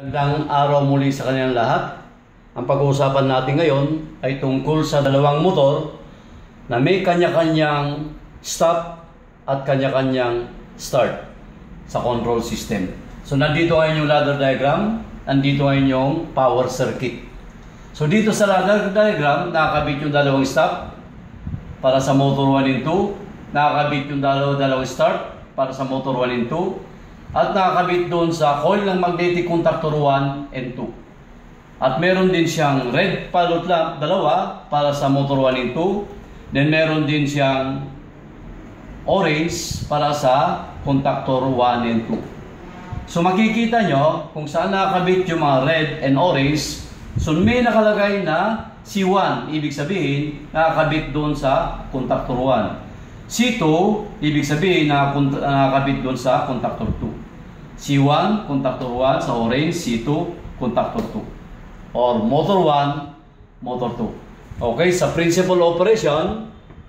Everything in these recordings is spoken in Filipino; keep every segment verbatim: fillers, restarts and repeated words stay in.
Magandang araw muli sa kanilang lahat. Ang pag-uusapan natin ngayon ay tungkol sa dalawang motor na may kanya-kanyang stop at kanya-kanyang start sa control system. So nandito ngayon yung ladder diagram, nandito ngayon yung power circuit. So dito sa ladder diagram, nakakabit yung dalawang stop para sa motor one and two, nakakabit yung dalawang, dalawang start para sa motor one and two, at nakakabit doon sa coil ng magnetic contactor one and two. At meron din siyang red pilot lamp, dalawa, para sa motor one and two. Then meron din siyang orange para sa contactor one and two. So makikita nyo kung saan nakakabit yung mga red and orange. So may nakalagay na C one, ibig sabihin nakakabit doon sa contactor one. C two, ibig sabihin na nakakabit doon sa contactor two. C one, contactor one sa orange, C two, contactor two. Or motor one, motor two. Okay, sa principal operation,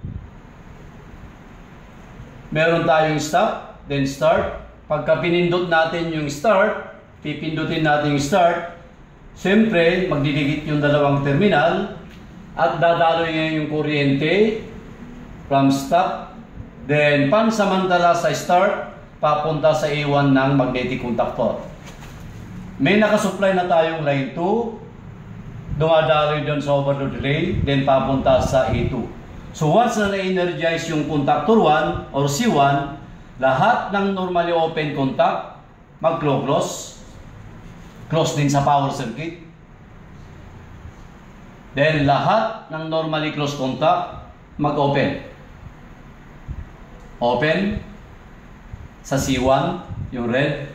meron tayong stop, then start. Pagka pinindot natin yung start, pipindutin natin yung start, siyempre, magdidikit yung dalawang terminal at dadaloy ngayon yung kuryente from stop, then pansamantala sa start, papunta sa A one ng magnetic contactor. May nakasupply na tayong line two, dumadaloy doon sa overload relay, then papunta sa A two. So once na na-energize yung contactor one or C one, lahat ng normally open contact, mag-close. Close din sa power circuit. Then lahat ng normally closed contact, mag-open. Open sa C one, yung red.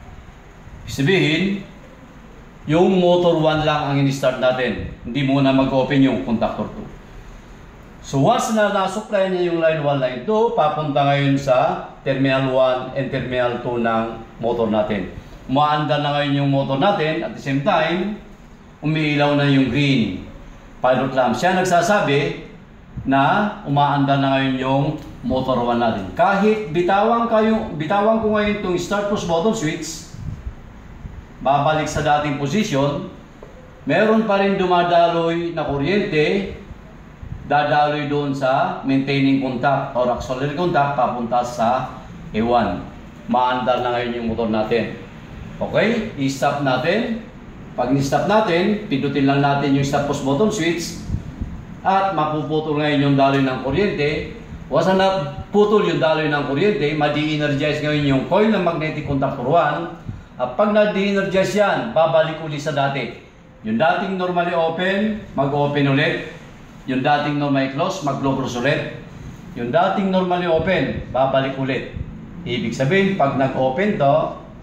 Sabihin, yung motor one lang ang in-start natin. Hindi muna mag-open yung contactor two. So once na na-supply niya yung line one, line two, papunta ngayon sa terminal one and terminal two ng motor natin. Umaandar na ngayon yung motor natin. At the same time, umiilaw na yung green pilot lamp. Siya nagsasabi na umaandar na ngayon yung motor one natin. Kahit bitawan, kayo, bitawan ko ngayon itong start push button switch, babalik sa dating posisyon, meron pa rin dumadaloy na kuryente, dadaloy doon sa maintaining contact or auxiliary contact, papunta sa A one. Maandar na ngayon yung motor natin. Okay, i-stop natin. Pag ni-stop natin, pindutin lang natin yung stop push button switch at mapuputol ngayon yung daloy ng kuryente. Once na putol yung daloy ng kuryente, ma-de-energize ngayon yung coil ng magnetic contactor one. At pag na-de-energize yan, babalik ulit sa dati. Yung dating normally open, mag-open ulit. Yung dating normally close, mag-close ulit. Yung dating normally open, babalik ulit. Ibig sabihin, pag nag-open to,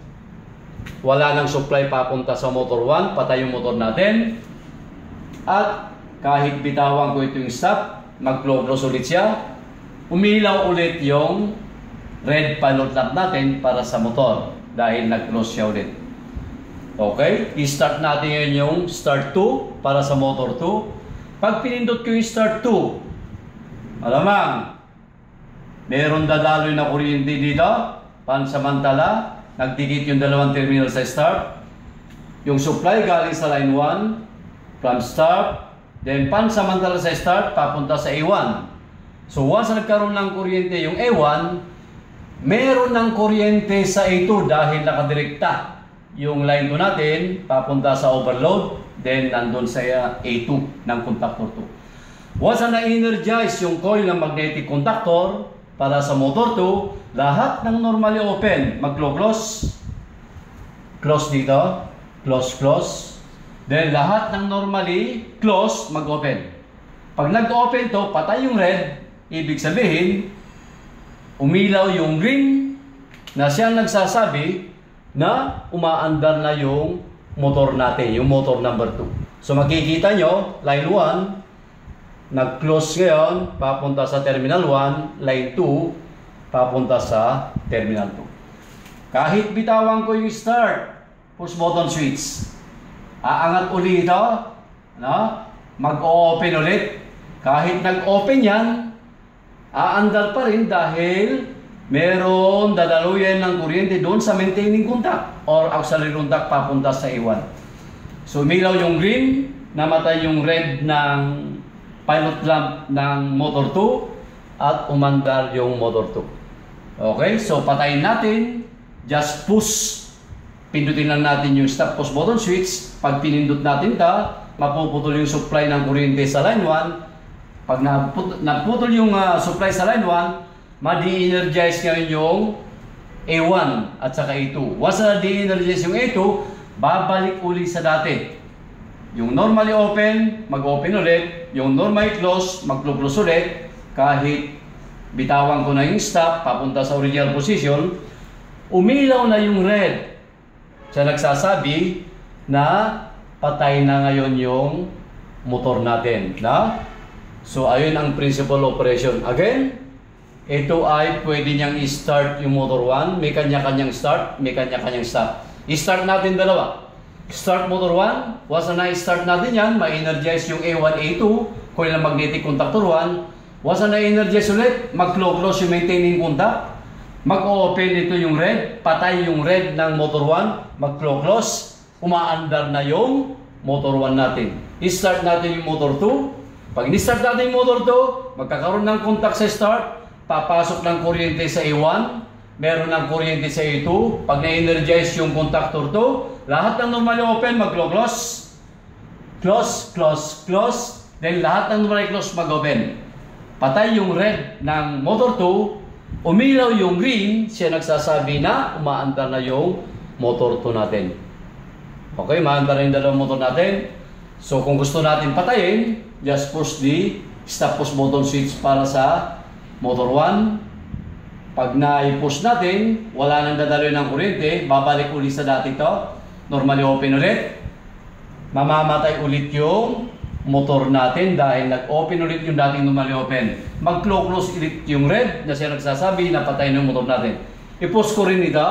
wala nang supply papunta sa motor one, patay yung motor natin. At kahit bitawan ko ito yung stop, mag-close ulit siya. Umilaw ulit yung red pilot lamp natin para sa motor dahil nag-close siya ulit. Okay? I-start natin ngayon yung start two para sa motor two. Pag pinindot ko yung start two, alamang, meron dadaloy na kuryente dito, pansamantala, nagdikit yung dalawang terminal sa start. Yung supply galing sa line one, from start, then pansamantala sa start, papunta sa A one. So once nagkaroon ng kuryente yung A one, meron ng kuryente sa A two dahil nakadirekta yung line two natin papunta sa overload, then nandun sa A two ng contactor two. Once na na-energize yung coil ng magnetic contactor para sa motor two, lahat ng normally open, mag-close, close dito, close, close. Then lahat ng normally close, mag-open. Pag nag-open to, patay yung red. Ibig sabihin, umilaw yung green na siyang nagsasabi na umaandar na yung motor natin, yung motor number two. So makikita nyo, line one, nag-close ngayon, papunta sa terminal one, line two, papunta sa terminal two. Kahit bitawan ko yung start, push button switch, aangat ulit ito, no? Mag-open ulit. Kahit nag-open yan, aandar pa rin dahil meron dadaluyan ng kuryente doon sa maintaining contact or auxiliary contact papunta sa A one. So umilaw yung green, namatay yung red ng pilot lamp ng motor two at umandar yung motor two. Okay, so patayin natin, just push. Pindutin lang natin yung stop push button switch. Pag pinindot natin ta, mapuputol yung supply ng kuryente sa line one. Pag naputol, naputol yung uh, supply sa line one, ma-de-energize ngayon yung A one at saka A two. Once na de-energize yung A two, babalik uli sa dati. Yung normally open, mag-open ulit. Yung normally close, mag-close ulit. Kahit bitawan ko na yung stop, papunta sa original position, umilaw na yung red. Siya nagsasabi na patay na ngayon yung motor natin. Na? So, ayun ang principal operation. Again, ito ay pwede niyang i-start yung motor one. May kanya-kanyang start, may kanya-kanyang stop. I-start natin dalawa. Start motor one. Once na i-start natin yan, ma-energize yung A one, A two, coil ng magnetic contactor one. Once na i-energize ulit, mag-close yung maintaining contact. Mag-open ito yung red, patay yung red ng motor one, mag-close, umaandar na yung motor one natin. I-start natin yung motor two. Pag i-start natin yung motor two, magkakaroon ng contact sa start, papasok ng kuryente sa A one, meron ng kuryente sa A two. Pag na-energize yung contactor two, lahat ng normally open, mag-close, close, close, close, then lahat ng normally close, mag-open. Patay yung red ng motor two, umilaw yung green, siya nagsasabi na umaandar na yung motor two natin. Okay, umaandar na yung dalawang motor natin. So kung gusto natin patayin, just push the stop push button switch para sa motor one. Pag na-push natin, wala nang dadaloy ng kuryente, babalik ulit sa dati to. Normally open ulit. Mamamatay ulit yung motor natin dahil nag-open ulit yung dating normally open. Mag-close ulit yung red na siya nagsasabi na patay ng motor natin. I-push ko rin ito.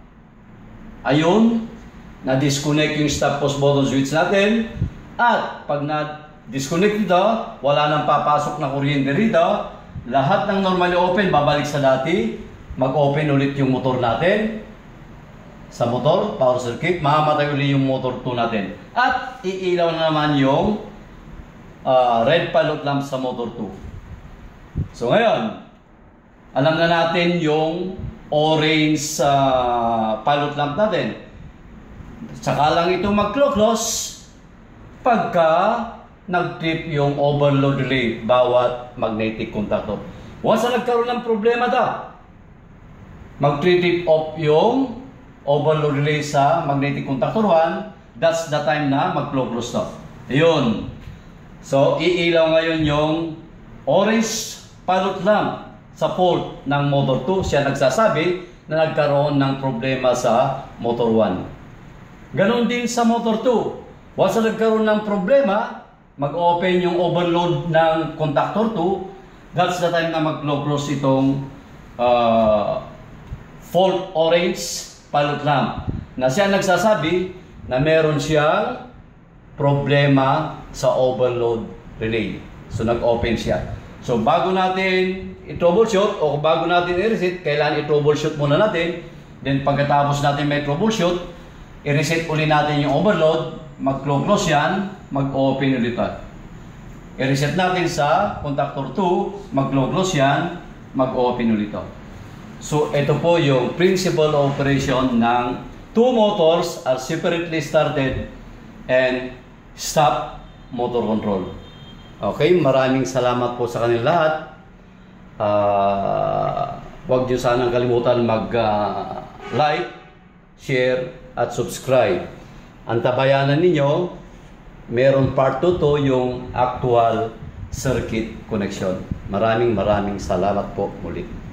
Ayun, na-disconnect yung stop push button switch natin. At pag na-disconnect ito, wala nang papasok na kuryente rito. Lahat ng normally open, babalik sa dati. Mag-open ulit yung motor natin. Sa motor, power circuit, mamamatay ulit yung motor two natin. At iilaw na naman yung Uh, red pilot lamp sa motor two. So ngayon, alam na natin yung orange uh, pilot lamp natin. Saka lang ito mag-close pagka nag-trip yung overload relay bawat magnetic contactor. Once na nagkaroon ng problema ta, mag-trip off yung overload relay sa magnetic contactor one, that's the time na mag-close to. Ayun. So, iilaw ngayon yung orange pilot lamp sa fault ng motor two. Siya nagsasabi na nagkaroon ng problema sa motor one. Ganon din sa motor two. Once na nagkaroon ng problema, mag-open yung overload ng contactor two, that's the time na mag-close itong uh, fault orange pilot lamp. Na siya nagsasabi na meron siyang problema sa overload relay. So nag-open siya. So bago natin i-troubleshoot o bago natin i-reset, kailangan i-troubleshoot muna natin. Then pagkatapos natin may troubleshoot, i-reset ulit natin yung overload, mag-close yan, mag-open ulit. I-reset natin sa contactor two, mag-close yan, mag-open ulit. So ito po yung principal operation ng two motors are separately started and stop motor control. Okay, maraming salamat po sa kanila lahat. Uh, huwag niyo sanang kalimutan mag-like, uh, share, at subscribe. Ang tabayanan ninyo, meron part two to yung actual circuit connection. Maraming maraming salamat po muli.